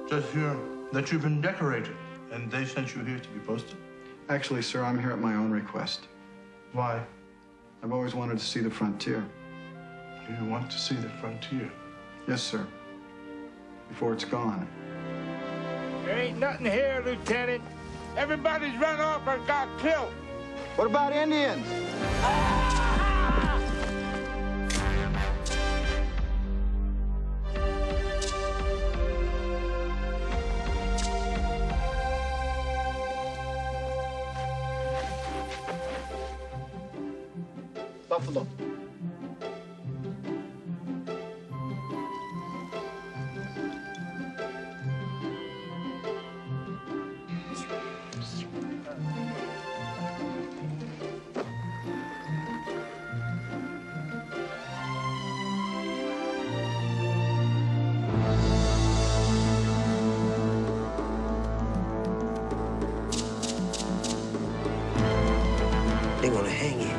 Says here that you've been decorated, and they sent you here to be posted. Actually, sir, I'm here at my own request. Why? I've always wanted to see the frontier. You want to see the frontier? Yes, sir. Before it's gone. There ain't nothing here, Lieutenant. Everybody's run off or got killed. What about Indians? Buffalo. They're gonna hang you.